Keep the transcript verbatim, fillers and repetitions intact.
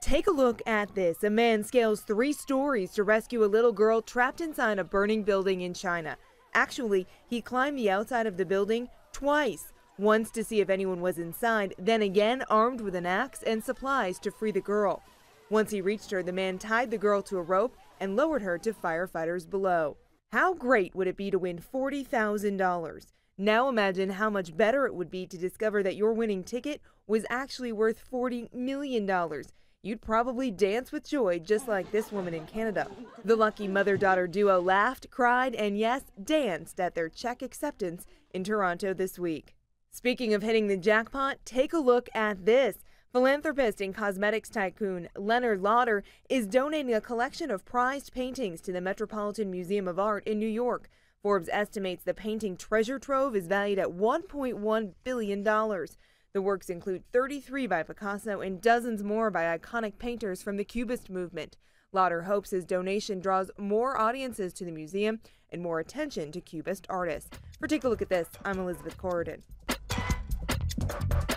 Take a look at this. A man scales three stories to rescue a little girl trapped inside a burning building in China. Actually, he climbed the outside of the building twice. Once to see if anyone was inside, then again armed with an axe and supplies to free the girl. Once he reached her, the man tied the girl to a rope and lowered her to firefighters below. How great would it be to win forty thousand dollars? Now imagine how much better it would be to discover that your winning ticket was actually worth forty million dollars. You'd probably dance with joy just like this woman in Canada. The lucky mother-daughter duo laughed, cried, and yes, danced at their check acceptance in Toronto this week. Speaking of hitting the jackpot, take a look at this. Philanthropist and cosmetics tycoon Leonard Lauder is donating a collection of prized paintings to the Metropolitan Museum of Art in New York. Forbes estimates the painting treasure trove is valued at one point one billion dollars. The works include thirty-three by Picasso and dozens more by iconic painters from the Cubist movement. Lauder hopes his donation draws more audiences to the museum and more attention to Cubist artists. For Take a Look at This, I'm Elizabeth Corridon.